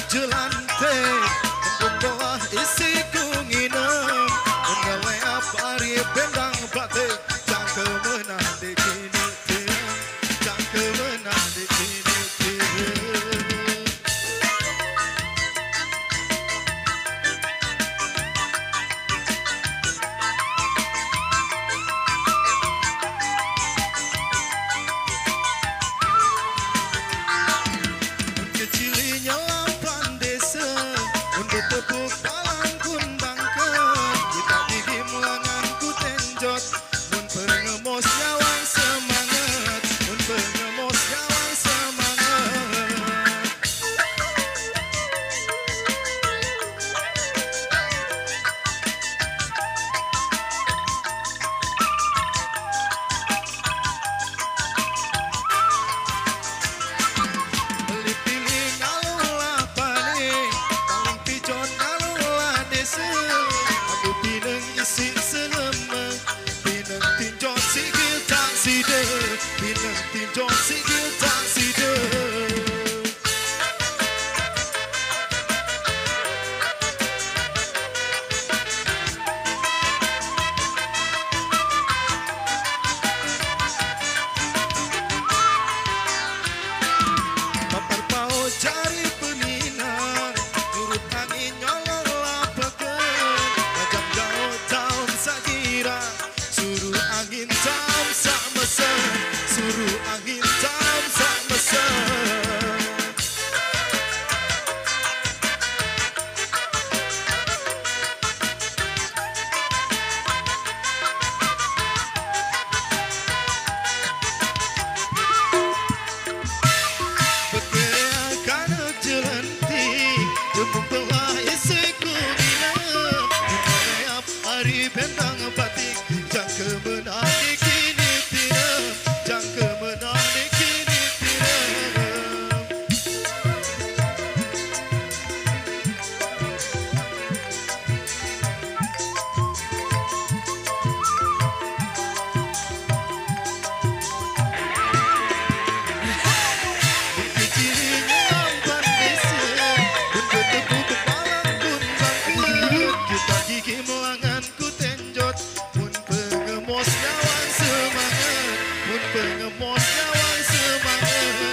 jelante membawa isi kunginam menggawe apari bendang batik jangka menang di kini tiang jangka menang di kini tiang. Kecilinya lapan desa untuk tepuk palang kundangkan kita gigi melangan ku tenjot mun pengemos nyawang semangat mun pengemos nyawang semangat. Aku pinang isi selemah pinang tinjau sikil tak sider pinang tinjau sikil tak sider. Papar pau cari peminang nurut angin nyolong suruh angin tam sak mesan suruh angin tam sak mesan. Berkaya kana jelantik tembung belah isi kunginam menayap hari bentang batik jangka menang di kini tiram jangka menang di kini tiram. Kecilnya ampan desa untuk tepuk palang kundang kita gigi melangan ku tenjot mun pengemos nyawang semangat mun pengemos nyawang semangat.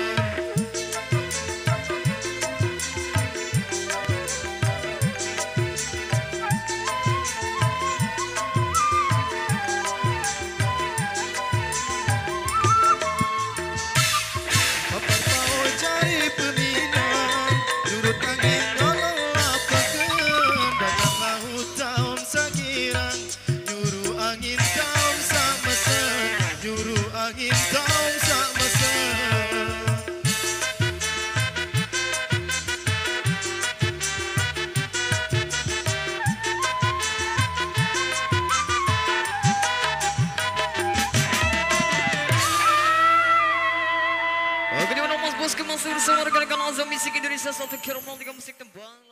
Papar pau cari peminang nurut angin nolong lapakan dagang laut tahun sakirang nyuruh angin tahun sak mesan nyuruh angin tahun sak mesan. Oke, di mana mas bos kemasir semua rekan-rekan azam musik Indonesia satu kira musik tembang.